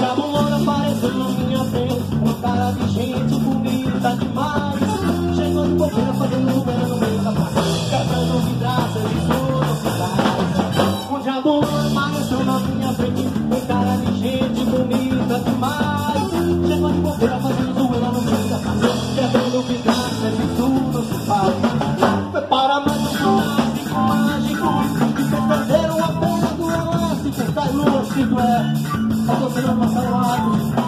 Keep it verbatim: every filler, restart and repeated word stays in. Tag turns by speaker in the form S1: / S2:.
S1: diabo louro apareceu na minha frente, uma cara de gente bonita demais. Chegou de bobeira fazendo ruela no meio da praça, quebrando vidraças e tudo que faz. O diabo louro apareceu na minha frente, uma cara de gente bonita demais. Chegou de bobeira fazendo ruela no meio da praça, quebrando vidraças e tudo que faz. Foi para mais um fantástico mágico que fez perder a pena do elástico. Sai lua, se tu é, pra você não passar o lado.